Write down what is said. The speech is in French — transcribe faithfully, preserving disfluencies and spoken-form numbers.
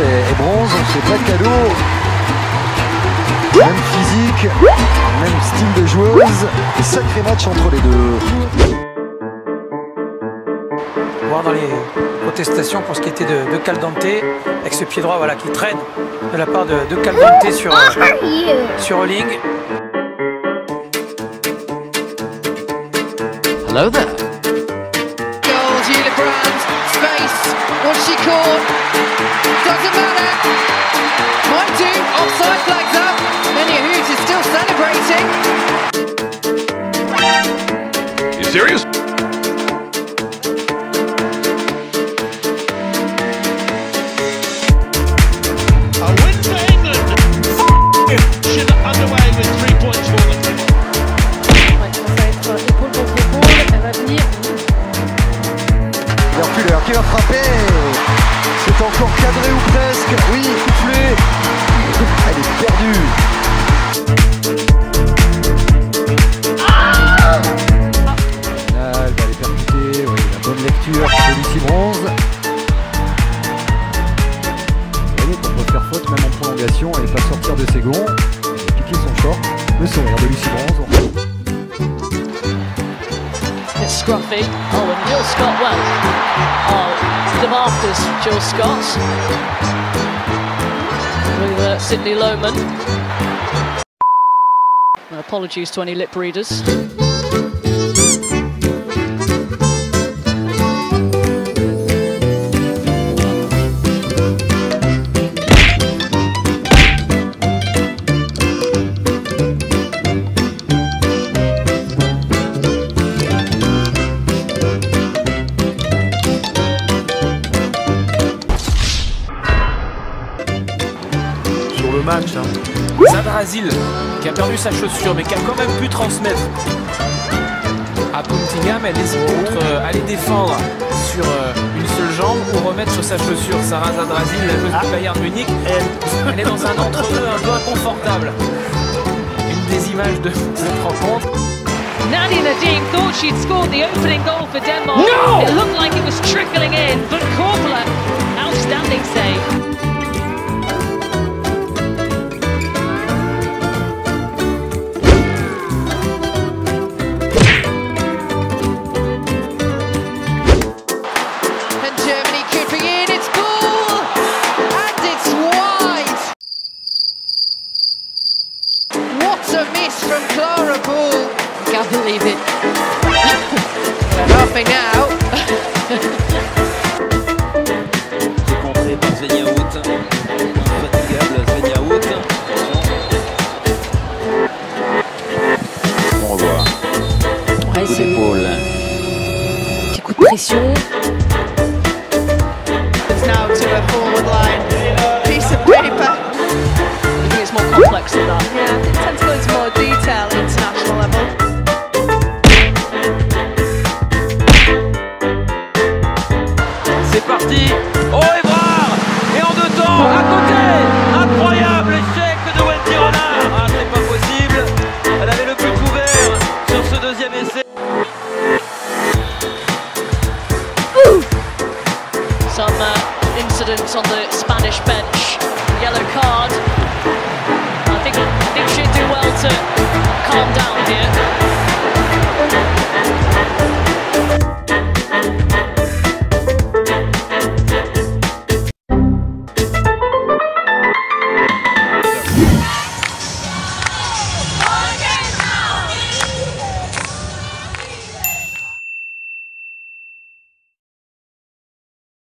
et, et bronze, c'est pas de cadeau. Même physique, même style de joueuse, sacré match entre les deux. Voir dans les protestations pour ce qui était de, de Caldente, avec ce pied droit voilà, qui traîne de la part de, de Caldente sur, euh, sur Olling. Hello there. Goal, Julia Brand, space, was she caught? Doesn't matter. Might do, offside flags up. Many Hoot is still celebrating. You serious? A win for England. Should have underway with three points for them. Verpuller qui va frapper. C'est encore cadré ou presque. Oui, soufflé. Elle est perdue. Elle va les percuter. Oui, la bonne lecture de Lucie Bronze. Vous voyez qu'on peut faire faute même en prolongation et pas sortir de ses gonds. Elle va piquer son short. Le sourire de Lucie Bronze. It's scruffy. Oh, and Jill Scott, well, oh, the afters, Jill Scott with uh, Sydney Lohman. And apologies to any lip readers. Le match, hein. Zadrazil qui a perdu sa chaussure mais qui a quand même pu transmettre à Puntingham. Elle hésite entre euh, aller défendre sur euh, une seule jambe ou remettre sur sa chaussure. Sarah Zadrazil, la joueuse du Bayern Munich, elle, elle est dans un entre-deux un peu inconfortable. Une des images de cette rencontre. Nadia Nadim thought she'd scored the opening goal for Denmark. No! It looked like it was trickling in, but Korpela, outstanding save. What a miss from Clara Ball. Can't believe it. They're laughing now. C'est contré par Svenja Huth. Infatigable Svenja Huth. On revoit. Ouais, Coup d'épaule. Petit coup de pression. It's now to a forward line.